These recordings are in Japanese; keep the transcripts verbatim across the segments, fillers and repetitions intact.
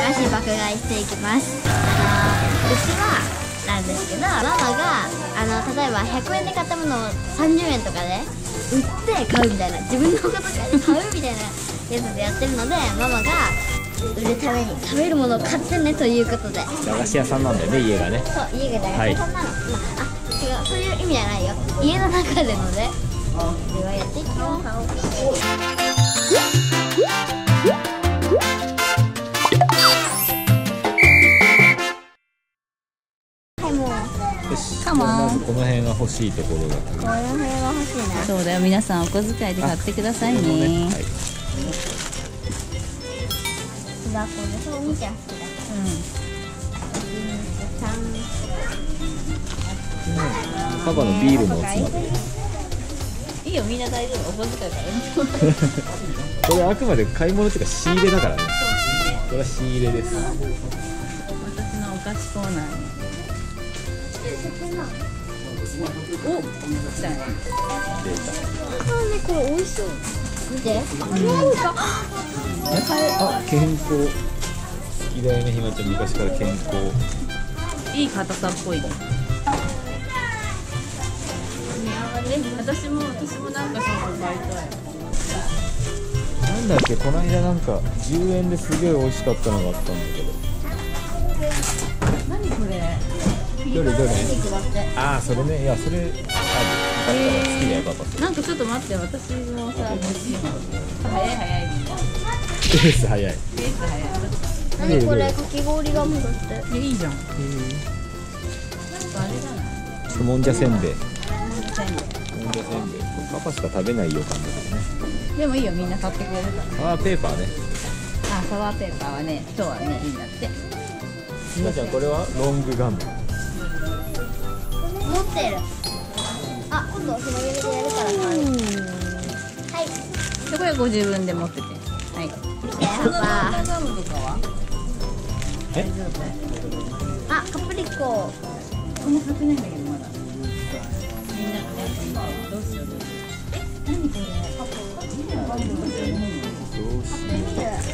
菓子爆買いしていきます。あのうちはなんですけど、ママがあの例えばひゃくえんで買ったものをさんじゅうえんとかで売って買うみたいな、自分のお小遣いで買うみたいなやつでやってるので、ママが売るために食べるものを買ってねということで。 駄菓子屋さんなんだよね、家がね。 そう、家が駄菓子屋さんなの、はい。まあ、あ、違う、そういう意味じゃないよ。家の中でので、ではやっていきます。はいもう。 よし。 カモン。 まずこの辺が欲しいところが。 この辺は欲しいな。 そうだよ、皆さんお小遣いで買ってくださいね。 はい。 だこれそうお兄ちゃん好きだ。 うん。パパのビールのおつまみ。 いいよ、みんな大丈夫、お小遣いからね。 これあくまで買い物っていうか仕入れだからね。これは仕入れです。 私のお菓子コーナーに。お、来たね。 出た。 あ、ね、これ美味しそう。見て。 あ、健康。好きだよね、ひまちゃん、昔から健康。 いい硬さっぽいね。私も私もなんかそう買いたい。 なんだっけ、この間なんかじゅうえんですげえ美味しかったのがあったんだけど。 何これ？ どれどれ？ああ、それね、いやそれある。好きだよパパ。 なんかちょっと待って、私もさ欲しいの。早い早い。 ペース早い。 ペース早い。 何これ、かき氷がもだって。 いいじゃん。 ちょっともんじゃせんべい。もんじゃせんべい。パパしか食べない予感だけどね。 でもいいよ、みんな買ってくれるから。 あーペーパーね。 あ、サワーペーパーはね、今日はねいいんだって。 ひなちゃんこれはロングガム。 持ってる。あ、今度広げてやるから買う。はい。 でこれご自分で持ってて。はい。 パパ。 ガムとかは？ え？ あ、カプリコ。 こんな買ってないんだけどまだ。みんなね、どうしようどうしよう。え、何これ？パパ。 どうしよう。 どうや？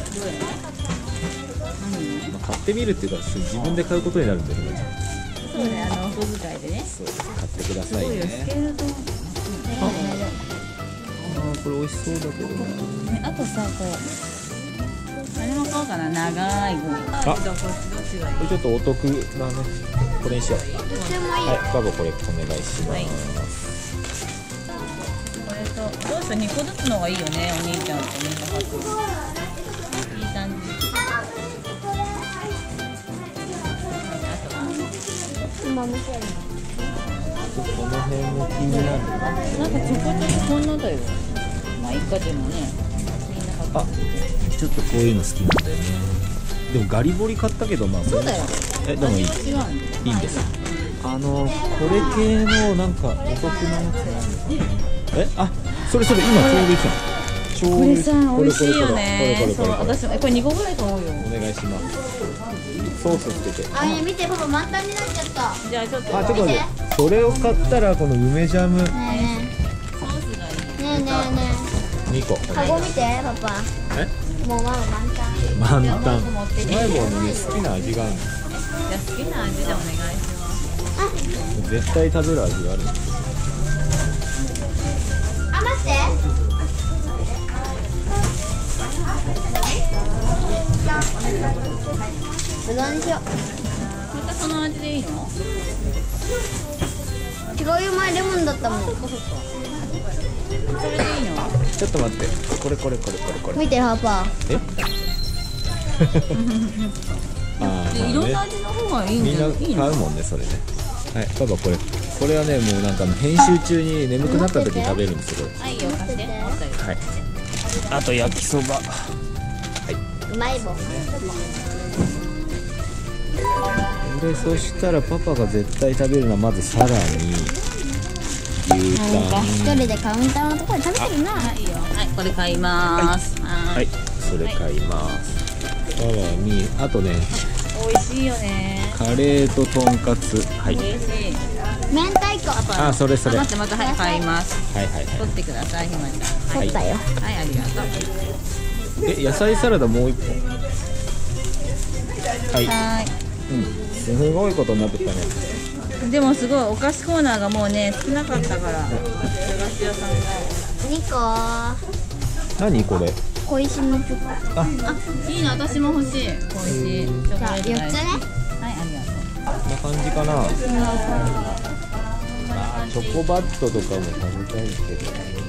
まあ買ってみるっていうか自分で買うことになるんだよね。 そうね、あのお小遣いでね。 そう、買ってくださいね。 スケールと。 ああ、これ美味しそうだけどな。 ね、あとさ、こう。あれも買おうかな、長いグミ。 あ、これちょっとお得なね。これにしよう。はい、パパこれお願いします。はい、 これと、どうしよう、にこずつの方がいいよね、お兄ちゃんとみんな買って。いい感じ。 今見てるの。 この辺も気になる。 なんかちょこちょここんなだよ。まあ一家でもね、みんな買って。 あ、ちょっとこういうの好きなんだよね。でもガリボリ買ったけどまあそうだよ。 え、でもいい。いいんです。あのこれ系のなんかお得なやつなんだ。え、あ、それそれ今ちょうどいいじゃん。ちょうどいい。 これさ、美味しいよね。 これこれそう、 これ。 私もこれにこぐらい買おうよ。 お願いします。ソースつけて。 あ、見てパパ満タンになっちゃった。 じゃあちょっと。 あ、ちょっと待って。それを買ったらこの梅ジャムねソースがいい。 えねえねえねにこ。 え。カゴ見てパパ。 え？ もうママ満タン。 満タン。うまい棒のね好きな味がある。 じゃあ好きな味でお願いします。 絶対食べる味がある。 あ、待って。うどんにしよう。 またその味でいいの？ 違うよ、前レモンだったもん。 それでいいの？ ちょっと待って。これこれこれこれこれ。 見てパパ。 え？あー、 いろんな味の方がいいんみんなじゃない？いいの？ 買うもんねそれね。はい、パパこれこれはねもうなんか編集中に眠くなった時に食べるんですよ。 はい、よ貸して。 はい。あと焼きそば。 うまい棒。 でそしたらパパが絶対食べるのはまずさらに牛タン。 一人でカウンターのところで食べてるな。 はいよ。はい、これ買います。 はい、はい、それ買います。さらにあとね美味しいよね。 カレーととんかつ。はい。 美味しい。 明太子。 あ、それそれ。 待って待って、はい、買います。 はいはいはい。 取ってください、ひまちゃん。 取ったよ。 はい、ありがとう。 え、野菜サラダもう一本。 はい、 はうん、すごいことになってきたね。 ーい。でもすごいお菓子コーナーがもうね少なかったから。駄菓子屋さんが。 にこ何これ？ 小石のチョコ。 あ、 あ、いいの私も欲しい。美味しい。チョコじゃあレート大好き。 よっつね。 はい、ありがとう。 こんな感じかな。あ、チョコバットとかも食べたいけど。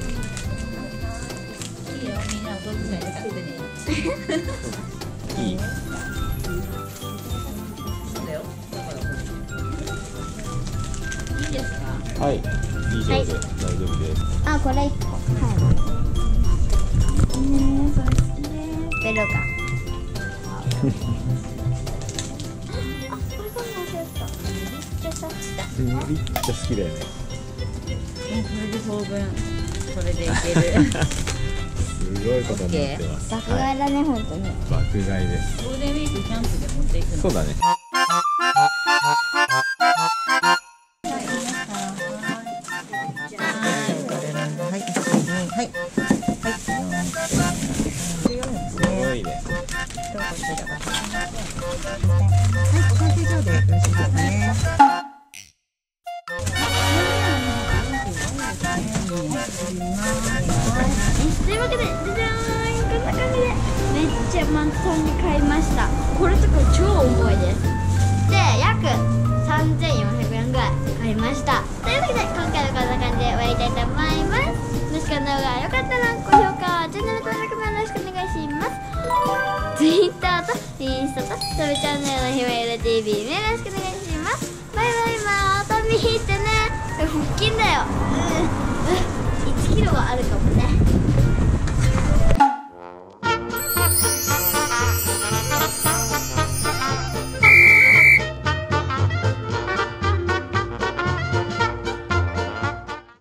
いいよ、みんなお小遣い使ってね。 いい。 そうだよ。いいですか？ はい、以上で大丈夫です。 あ、これいっこ。はい。ねえ、それ好きね。ベロか。あ、これそんな忘れてた。めっちゃさした。 めっちゃ好きだよね。 もうこれで当分それでいける。 すごいことになってます。 爆買いだね、本当に。 爆買いです。 ゴールデンウィークキャンプで持っていくの。 そうだね。 はい。 すごいね。 というわけで、じゃじゃーん、こんな感じでめっちゃ満タンに買いました。これとか超重いです。で、約さんぜんよんひゃくえんぐらい買いました。というわけで、今回はこんな感じで終わりたいと思います。もしこの動画が良かったら高評価、チャンネル登録もよろしくお願いします。Twitter とインスタとサブチャンネルのひめゆる ティーブイ もよろしくお願いします。バイバイ、また見てね。腹筋だよ。うん、うん、いちキロはあるかも。